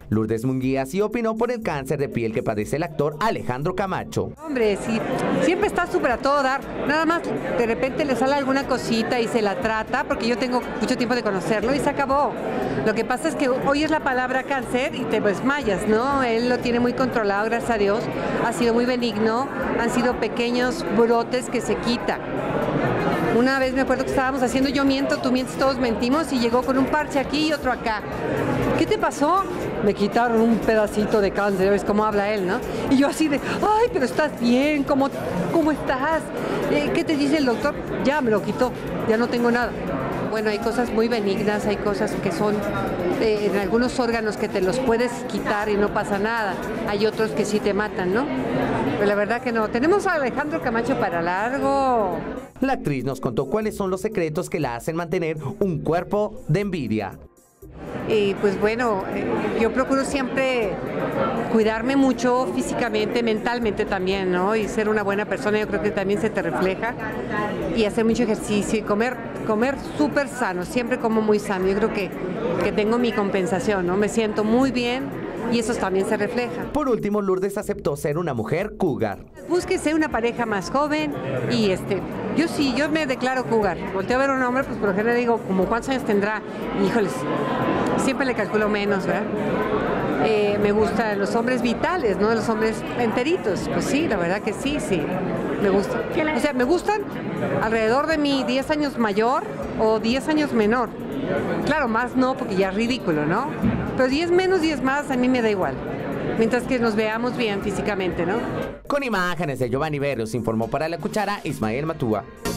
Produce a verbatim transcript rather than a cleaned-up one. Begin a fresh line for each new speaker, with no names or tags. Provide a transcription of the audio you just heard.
Lourdes Munguía sí opinó por el cáncer de piel que padece el actor Alejandro Camacho.
Hombre, sí, siempre está súper a todo dar, nada más de repente le sale alguna cosita y se la trata, porque yo tengo mucho tiempo de conocerlo y se acabó. Lo que pasa es que oyes la palabra cáncer y te desmayas, ¿no? Él lo tiene muy controlado, gracias a Dios, ha sido muy benigno, han sido pequeños brotes que se quitan. Una vez me acuerdo que estábamos haciendo Yo Miento, Tú Mientes, Todos Mentimos, y llegó con un parche aquí y otro acá. ¿Qué te pasó? Me quitaron un pedacito de cáncer, ¿ves cómo habla él, no? Y yo así de, ay, pero estás bien, ¿cómo, cómo estás? Eh, ¿Qué te dice el doctor? Ya me lo quitó, ya no tengo nada. Bueno, hay cosas muy benignas, hay cosas que son eh, en algunos órganos que te los puedes quitar y no pasa nada. Hay otros que sí te matan, ¿no? Pero la verdad que no. Tenemos a Alejandro Camacho para largo.
La actriz nos contó cuáles son los secretos que la hacen mantener un cuerpo de envidia.
Y pues bueno, yo procuro siempre cuidarme mucho físicamente, mentalmente también, ¿no? Y ser una buena persona, yo creo que también se te refleja. Y hacer mucho ejercicio y comer, comer súper sano, siempre como muy sano. Yo creo que, que tengo mi compensación, ¿no? Me siento muy bien y eso también se refleja.
Por último, Lourdes aceptó ser una mujer cougar.
Búsquese una pareja más joven y este... Yo sí, yo me declaro cougar. Volteo a ver a un hombre, pues por ejemplo digo, como cuántos años tendrá. Híjoles, siempre le calculo menos, ¿verdad? Eh, me gustan los hombres vitales, ¿no? Los hombres enteritos. Pues sí, la verdad que sí, sí, me gustan. O sea, me gustan alrededor de mi diez años mayor o diez años menor. Claro, más no, porque ya es ridículo, ¿no? Pero diez menos, diez más, a mí me da igual. Mientras que nos veamos bien físicamente, ¿no?
Con imágenes de Giovanni Berrios, informó para La Cuchara Ismael Matúa.